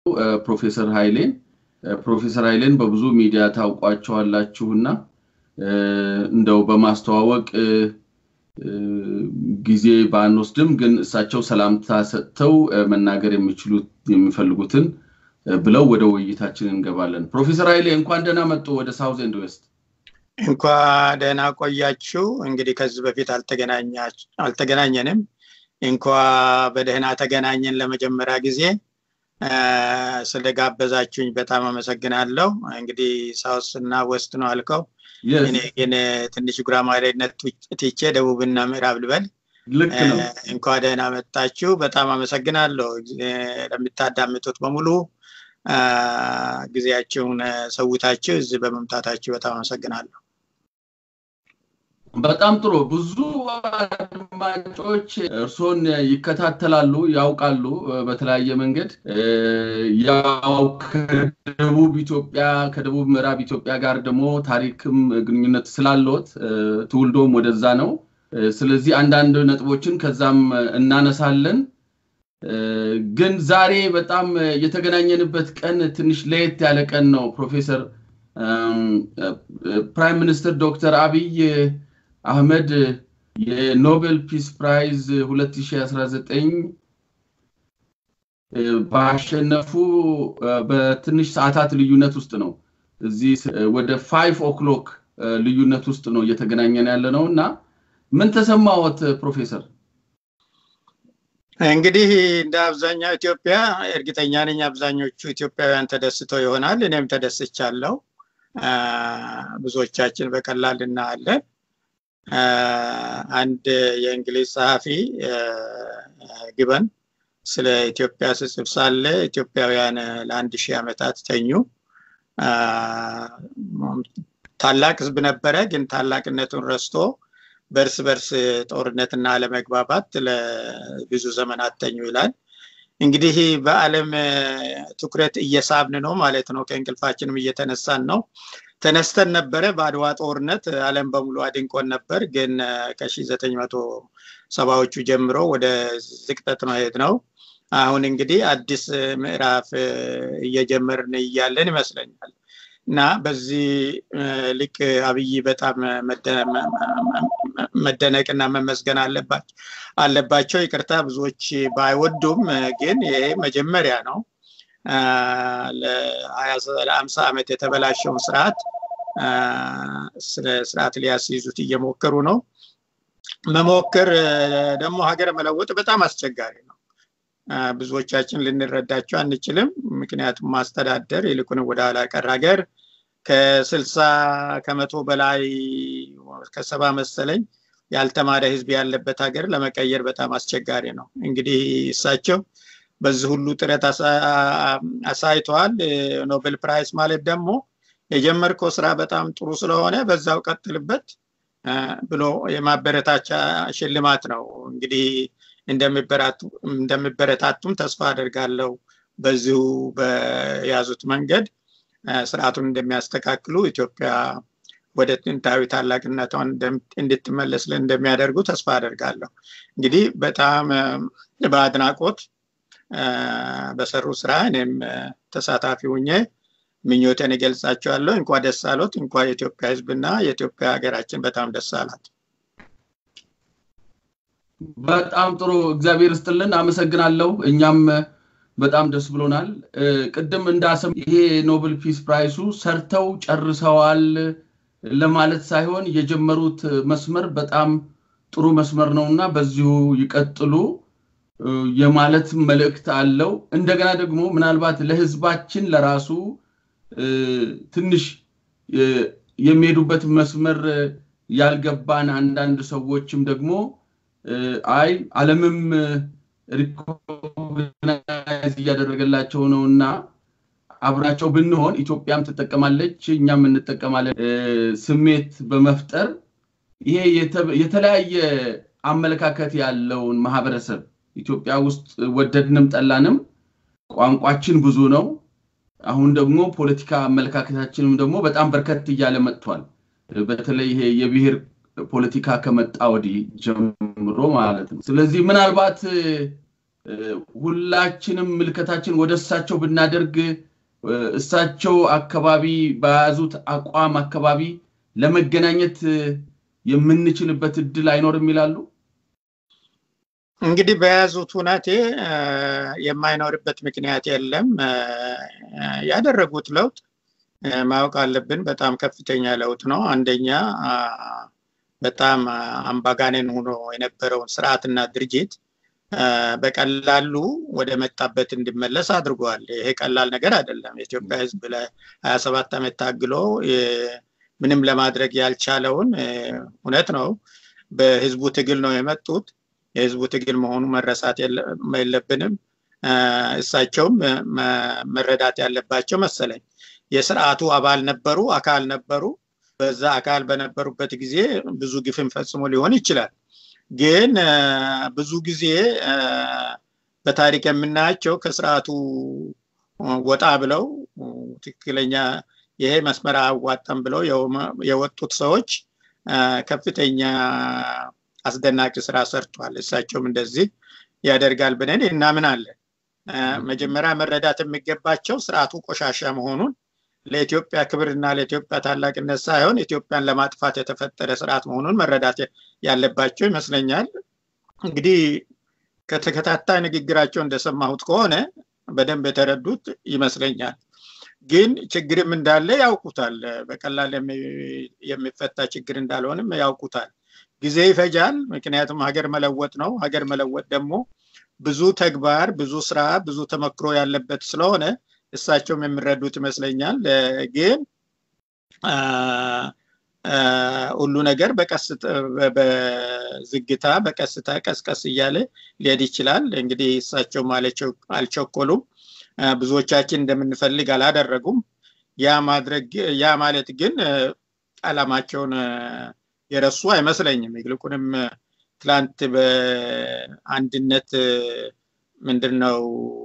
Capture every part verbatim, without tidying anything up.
ፕሮፌሰር ኃይሌን ፕሮፌሰር ኃይሌን በብዙ ሚዲያ ታውቋቸዋላችሁና እንደው በማስተዋወቅ ጊዜ ባንወስድም ግን እሳቸው ሰላምታ ሰጥተው መናገር የሚችሉት የሚፈልጉትን ብለው ወደ ውይይታችን እንገባለን። ፕሮፌሰር ኃይሌ እንኳን ደህና መጡ ወደ ሳውዝ ኤንድ ዌስት። እንኳን ደህና ቆያችሁ። እንግዲህ ከዚህ በፊት አልተገናኛች አልተገናኘንም። እንኳን በደህና ተገናኘን ለመጀመሪያ ጊዜ ስለጋበዛችሁኝ በጣም አመሰግናለሁ። እንግዲህ ሳውዝ እና ዌስት ነው አልከው። እኔ ግን ትንሽ ጉራማይሌነት ትቼ ደቡብና ምዕራብ ልበል። ልክ ነው። እንኳን ደህና መጣችሁ። በጣም አመሰግናለሁ ለምታዳምጡት በሙሉ ጊዜያችሁን ሰውታችሁ እዚህ በመምጣታችሁ በጣም አመሰግናለሁ። በጣም ጥሩ። ብዙ አድማጮች እርሶን ይከታተላሉ ያውቃሉ በተለያየ መንገድ ያው ከደቡብ ኢትዮጵያ ከደቡብ ምዕራብ ኢትዮጵያ ጋር ደግሞ ታሪክም ግንኙነት ስላለዎት ትውልዶም ወደዛ ነው። ስለዚህ አንዳንድ ነጥቦችን ከዛም እናነሳለን። ግን ዛሬ በጣም የተገናኘንበት ቀን ትንሽ ለየት ያለ ቀን ነው። ፕሮፌሰር ፕራይም ሚኒስተር ዶክተር አብይ አህመድ የኖቤል ፒስ ፕራይዝ ሁለት ሺህ አስራ ዘጠኝ ባሸነፉ በትንሽ ሰዓታት ልዩነት ውስጥ ነው። እዚህ ወደ five o'clock ልዩነት ውስጥ ነው እየተገናኘን ያለነውና ምን ተሰማዎት ፕሮፌሰር? እንግዲህ እንደ አብዛኛው ኢትዮጵያ እርግጠኛ ነኝ አብዛኞቹ ኢትዮጵያውያን ተደስተው ይሆናል። እኔም ተደስቻለሁ። ብዙዎቻችን በቀላል እናያለን። አንድ የእንግሊዝ ጸሐፊ ግበን ስለ ኢትዮጵያ ሲጽፍ ሳለ ኢትዮጵያውያን ለአንድ ሺህ ዓመታት ተኙ። ታላቅ ህዝብ ነበረ ግን ታላቅነቱን ረስቶ በርስ በርስ ጦርነትና አለመግባባት ለብዙ ዘመናት ተኙ ይላል። እንግዲህ በአለም ትኩረት እየሳብን ነው ማለት ነው። ከእንቅልፋችንም እየተነሳን ነው። ተነስተን ነበረ በአድዋ ጦርነት ዓለም በሙሉ አድንቆን ነበር። ግን ከ1970ዎቹ ጀምሮ ወደ ዝቅጠት ነው የሄድነው። አሁን እንግዲህ አዲስ ምዕራፍ እየጀመርን ያለን ይመስለኛል። እና በዚህ ልክ አብይ በጣም መደነቅና መመስገን አለባቸው አለባቸው። ይቅርታ ብዙዎች ባይወዱም ግን ይሄ መጀመሪያ ነው። ለ50 ዓመት የተበላሸውን ስርዓት ስለ ስርዓት ሊያስይዙት እየሞከሩ ነው። መሞከር ደግሞ ሀገር መለወጥ በጣም አስቸጋሪ ነው። ብዙዎቻችን ልንረዳቸው አንችልም። ምክንያቱም ማስተዳደር ይልቁን ወደ ኋላ ቀር ሀገር ከ60 ከመቶ በላይ ከሰባ መሰለኝ ያልተማረ ህዝብ ያለበት ሀገር ለመቀየር በጣም አስቸጋሪ ነው። እንግዲህ እሳቸው በዚህ ሁሉ ጥረት አሳይተዋል። ኖቤል ፕራይስ ማለት ደግሞ የጀመርከው ስራ በጣም ጥሩ ስለሆነ በዛው ቀጥልበት ብሎ የማበረታቻ ሽልማት ነው። እንግዲህ እንደሚበረታቱ እንደሚበረታቱም ተስፋ አደርጋለሁ። በዚሁ በያዙት መንገድ ስርዓቱን እንደሚያስተካክሉ ኢትዮጵያ ወደ ጥንታዊ ታላቅነቷን እንድትመለስ እንደሚያደርጉ ተስፋ አደርጋለሁ። እንግዲህ በጣም በአድናቆት በሰሩ ስራ እኔም ተሳታፊ ሆኜ ምኞቴን እገልጻቸዋለሁ። እንኳን ደስ አሎት። እንኳን የኢትዮጵያ ህዝብና የኢትዮጵያ ሀገራችን በጣም ደስ አላት። በጣም ጥሩ እግዚአብሔር ይስጥልን። አመሰግናለሁ። እኛም በጣም ደስ ብሎናል። ቅድም እንዳሰም ይሄ ኖቤል ፒስ ፕራይሱ ሰርተው ጨርሰዋል ለማለት ሳይሆን የጀመሩት መስመር በጣም ጥሩ መስመር ነውና በዚሁ ይቀጥሉ የማለት መልእክት አለው። እንደገና ደግሞ ምናልባት ለህዝባችን ለራሱ ትንሽ የሚሄዱበት መስመር ያልገባን አንዳንድ ሰዎችም ደግሞ አይ ዓለምም ሪኮግናይዝ ያደረገላቸው ነውና አብራቸው ብንሆን ኢትዮጵያም ተጠቀማለች እኛም እንጠቀማለን ስሜት በመፍጠር ይሄ የተለያየ አመለካከት ያለውን ማህበረሰብ ኢትዮጵያ ውስጥ ወደድንም ጠላንም ቋንቋችን ብዙ ነው። አሁን ደግሞ ፖለቲካ አመለካከታችንም ደግሞ በጣም በርከት እያለ መጥቷል። በተለይ ይሄ የብሔር ፖለቲካ ከመጣ ወዲህ ጀምሮ ማለት ነው። ስለዚህ ምናልባት ሁላችንም ምልከታችን ወደሳቸው ብናደርግ እሳቸው አካባቢ በያዙት አቋም አካባቢ ለመገናኘት የምንችልበት እድል አይኖርም ይላሉ? እንግዲህ በያዙት ሁናቴ የማይኖርበት ምክንያት የለም። ያደረጉት ለውጥ ማወቅ አለብን። በጣም ከፍተኛ ለውጥ ነው። አንደኛ በጣም አምባገነን ሆኖ የነበረውን ስርዓትና ድርጅት በቀላሉ ወደ መጣበት እንዲመለስ አድርጓል። ይሄ ቀላል ነገር አይደለም። የኢትዮጵያ ህዝብ ለ27 ዓመት ታግሎ ምንም ለማድረግ ያልቻለውን እውነት ነው በህዝቡ ትግል ነው የመጡት። የህዝቡ ትግል መሆኑ መረሳት የለብንም። እሳቸውም መረዳት ያለባቸው መሰለኝ የስርዓቱ አባል ነበሩ፣ አካል ነበሩ። በዛ አካል በነበሩበት ጊዜ ብዙ ግፍን ፈጽሞ ሊሆን ይችላል። ግን ብዙ ጊዜ በታሪክ የምናያቸው ከስርዓቱ ወጣ ብለው ትክክለኛ ይሄ መስመር አዋጣም ብለው የወጡት ሰዎች ከፍተኛ አስደናቂ ስራ ሰርቷል። እሳቸውም እንደዚህ ያደርጋል ብለን እናምናለን። መጀመሪያ መረዳት የሚገባቸው ስርዓቱ ቆሻሻ መሆኑን ለኢትዮጵያ ክብርና ለኢትዮጵያ ታላቅነት ሳይሆን ኢትዮጵያን ለማጥፋት የተፈጠረ ስርዓት መሆኑን መረዳት ያለባቸው ይመስለኛል። እንግዲህ ከተከታታይ ንግግራቸው እንደሰማሁት ከሆነ በደንብ የተረዱት ይመስለኛል። ግን ችግርም እንዳለ ያውቁታል። በቀላል የሚፈታ ችግር እንዳልሆነም ያውቁታል። ጊዜ ይፈጃል። ምክንያቱም ሀገር መለወጥ ነው። ሀገር መለወጥ ደግሞ ብዙ ተግባር፣ ብዙ ስራ፣ ብዙ ተመክሮ ያለበት ስለሆነ እሳቸውም የሚረዱት ይመስለኛል። ግን ሁሉ ነገር በቀስታ በዝግታ በቀስታ ቀስቀስ እያለ ሊሄድ ይችላል። እንግዲህ እሳቸው ማለቸው አልቸኮሉም። ብዙዎቻችን እንደምንፈልግ አላደረጉም። ያ ማድረግ ያ ማለት ግን ዓላማቸውን የረሱ አይመስለኝም። ይልቁንም ትላንት በአንድነት ምንድነው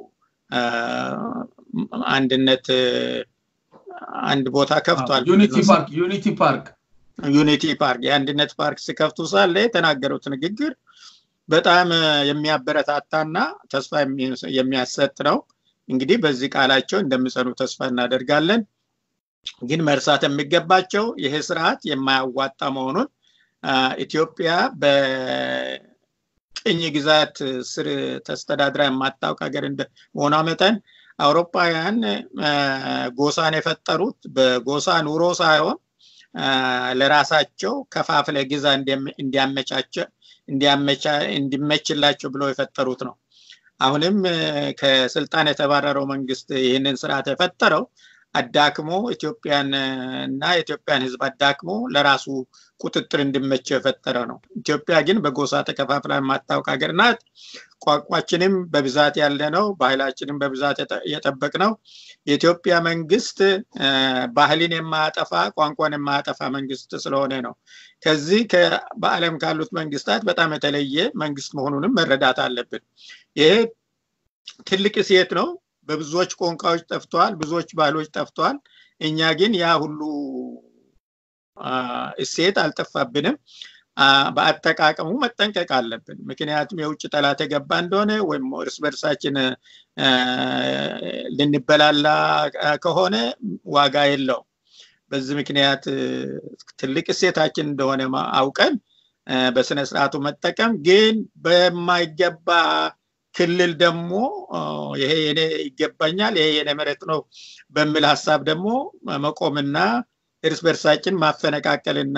አንድነት አንድ ቦታ ከፍቷል። ዩኒቲ ፓርክ ዩኒቲ ፓርክ ዩኒቲ ፓርክ የአንድነት ፓርክ ሲከፍቱ ሳለ የተናገሩት ንግግር በጣም የሚያበረታታና ተስፋ የሚያሰጥ ነው። እንግዲህ በዚህ ቃላቸው እንደሚጸኑ ተስፋ እናደርጋለን። ግን መርሳት የሚገባቸው ይሄ ስርዓት የማያዋጣ መሆኑን ኢትዮጵያ በቅኝ ግዛት ስር ተስተዳድራ የማታውቅ ሀገር እንደሆነ መጠን አውሮፓውያን ጎሳን የፈጠሩት በጎሳ ኑሮ ሳይሆን ለራሳቸው ከፋፍለ ግዛ እንዲያመቻቸው እንዲያመቻ እንዲመችላቸው ብለው የፈጠሩት ነው። አሁንም ከስልጣን የተባረረው መንግስት ይህንን ስርዓት የፈጠረው አዳክሞ ኢትዮጵያን እና ኢትዮጵያን ህዝብ አዳክሞ ለራሱ ቁጥጥር እንዲመቸው የፈጠረ ነው። ኢትዮጵያ ግን በጎሳ ተከፋፍላ የማታውቅ ሀገር ናት። ቋንቋችንም በብዛት ያለ ነው፣ ባህላችንም በብዛት የጠበቅነው። የኢትዮጵያ መንግስት ባህልን የማያጠፋ ቋንቋን የማያጠፋ መንግስት ስለሆነ ነው። ከዚህ በዓለም ካሉት መንግስታት በጣም የተለየ መንግስት መሆኑንም መረዳት አለብን። ይሄ ትልቅ እሴት ነው። በብዙዎች ቋንቋዎች ጠፍቷል፣ ብዙዎች ባህሎች ጠፍቷል። እኛ ግን ያ ሁሉ እሴት አልጠፋብንም። በአጠቃቀሙ መጠንቀቅ አለብን። ምክንያቱም የውጭ ጠላት የገባ እንደሆነ ወይም እርስ በርሳችን ልንበላላ ከሆነ ዋጋ የለውም። በዚህ ምክንያት ትልቅ እሴታችን እንደሆነ አውቀን በስነ ስርዓቱ መጠቀም፣ ግን በማይገባ ክልል ደግሞ ይሄ የኔ ይገባኛል ይሄ የኔ መሬት ነው በሚል ሐሳብ ደግሞ መቆምና እርስ በርሳችን ማፈነቃቀልና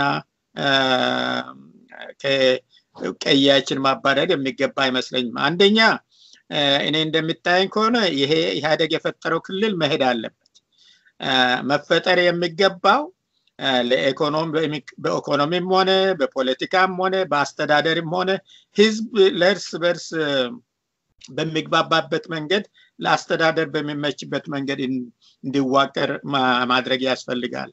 ከቀያችን ማባረር የሚገባ አይመስለኝም። አንደኛ እኔ እንደምታየኝ ከሆነ ይሄ ኢህአዴግ የፈጠረው ክልል መሄድ አለበት። መፈጠር የሚገባው ለኢኮኖሚ በኢኮኖሚም ሆነ በፖለቲካም ሆነ በአስተዳደርም ሆነ ህዝብ ለእርስ በርስ በሚግባባበት መንገድ ለአስተዳደር በሚመችበት መንገድ እንዲዋቀር ማድረግ ያስፈልጋል።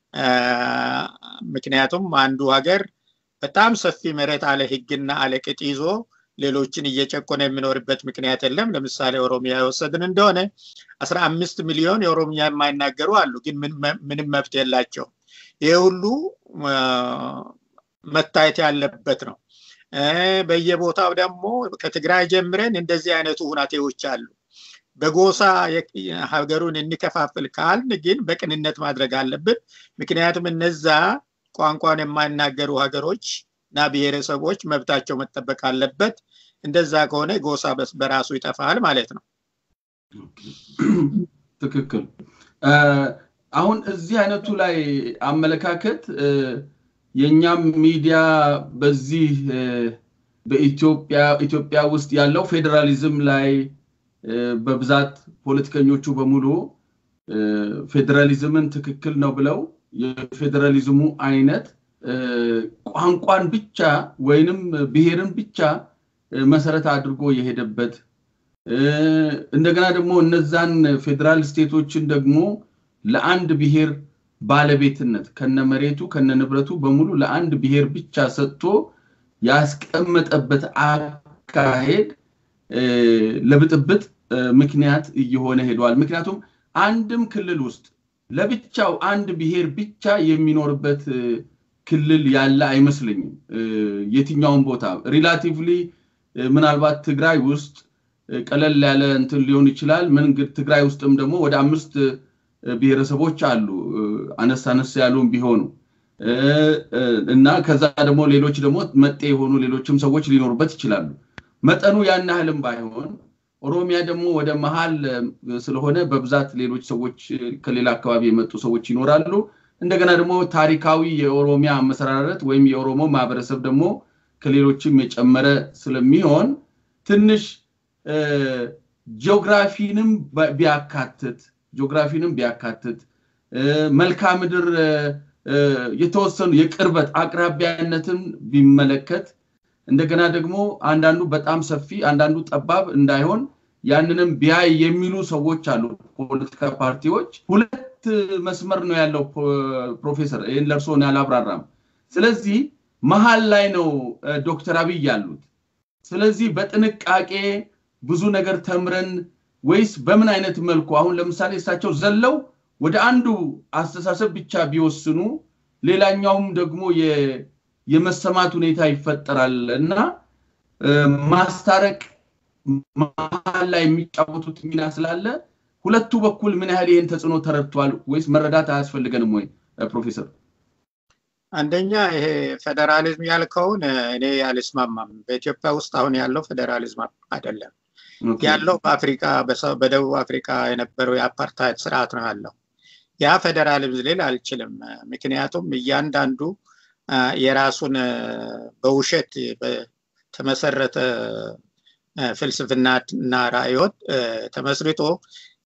ምክንያቱም አንዱ ሀገር በጣም ሰፊ መሬት አለ ህግና አለ ቅጥ ይዞ ሌሎችን እየጨቆነ የሚኖርበት ምክንያት የለም። ለምሳሌ ኦሮሚያ ወሰድን እንደሆነ አስራ አምስት ሚሊዮን የኦሮሚያ የማይናገሩ አሉ፣ ግን ምንም መብት የላቸው። ይሄ ሁሉ መታየት ያለበት ነው። በየቦታው ደግሞ ከትግራይ ጀምረን እንደዚህ አይነቱ ሁናቴዎች አሉ በጎሳ ሀገሩን እንከፋፍል ካልን ግን በቅንነት ማድረግ አለብን ምክንያቱም እነዛ ቋንቋን የማይናገሩ ሀገሮች እና ብሔረሰቦች መብታቸው መጠበቅ አለበት እንደዛ ከሆነ ጎሳ በራሱ ይጠፋል ማለት ነው ትክክል አሁን እዚህ አይነቱ ላይ አመለካከት የኛም ሚዲያ በዚህ በኢትዮጵያ ኢትዮጵያ ውስጥ ያለው ፌደራሊዝም ላይ በብዛት ፖለቲከኞቹ በሙሉ ፌደራሊዝምን ትክክል ነው ብለው የፌደራሊዝሙ አይነት ቋንቋን ብቻ ወይንም ብሔርን ብቻ መሰረት አድርጎ የሄደበት እንደገና ደግሞ እነዛን ፌደራል ስቴቶችን ደግሞ ለአንድ ብሔር ባለቤትነት ከነመሬቱ ከነንብረቱ በሙሉ ለአንድ ብሔር ብቻ ሰጥቶ ያስቀመጠበት አካሄድ ለብጥብጥ ምክንያት እየሆነ ሄዷል ምክንያቱም አንድም ክልል ውስጥ ለብቻው አንድ ብሔር ብቻ የሚኖርበት ክልል ያለ አይመስልኝም የትኛውን ቦታ ሪላቲቭሊ ምናልባት ትግራይ ውስጥ ቀለል ያለ እንትን ሊሆን ይችላል ምን ግን ትግራይ ውስጥም ደግሞ ወደ አምስት ብሔረሰቦች አሉ አነስ አነስ ያሉም ቢሆኑ እና ከዛ ደግሞ ሌሎች ደግሞ መጤ የሆኑ ሌሎችም ሰዎች ሊኖሩበት ይችላሉ መጠኑ ያን ያህልም ባይሆን ኦሮሚያ ደግሞ ወደ መሃል ስለሆነ በብዛት ሌሎች ሰዎች ከሌላ አካባቢ የመጡ ሰዎች ይኖራሉ እንደገና ደግሞ ታሪካዊ የኦሮሚያ አመሰራረት ወይም የኦሮሞ ማህበረሰብ ደግሞ ከሌሎችም የጨመረ ስለሚሆን ትንሽ ጂኦግራፊንም ቢያካትት ጂኦግራፊንም ቢያካትት መልክዓ ምድር የተወሰኑ የቅርበት አቅራቢያነትን ቢመለከት እንደገና ደግሞ አንዳንዱ በጣም ሰፊ አንዳንዱ ጠባብ እንዳይሆን ያንንም ቢያይ የሚሉ ሰዎች አሉ ፖለቲካ ፓርቲዎች ሁለት መስመር ነው ያለው ፕሮፌሰር ይሄን ለርሶን ያላብራራም ስለዚህ መሃል ላይ ነው ዶክተር አብይ ያሉት ስለዚህ በጥንቃቄ ብዙ ነገር ተምረን ወይስ በምን አይነት መልኩ አሁን ለምሳሌ እሳቸው ዘለው ወደ አንዱ አስተሳሰብ ብቻ ቢወስኑ ሌላኛውም ደግሞ የመሰማት ሁኔታ ይፈጠራል እና ማስታረቅ መሃል ላይ የሚጫወቱት ሚና ስላለ ሁለቱ በኩል ምን ያህል ይሄን ተጽኖ ተረድቷል ወይስ መረዳት አያስፈልገንም ወይ ፕሮፌሰር አንደኛ ይሄ ፌደራሊዝም ያልከውን እኔ ያልስማማም በኢትዮጵያ ውስጥ አሁን ያለው ፌደራሊዝም አይደለም ያለው በአፍሪካ በደቡብ አፍሪካ የነበረው የአፓርታይድ ስርዓት ነው ያለው ያ ፌደራሊዝም ሌላ አልችልም ምክንያቱም እያንዳንዱ የራሱን በውሸት ተመሰረተ ፍልስፍናና ራእዮት ተመስርቶ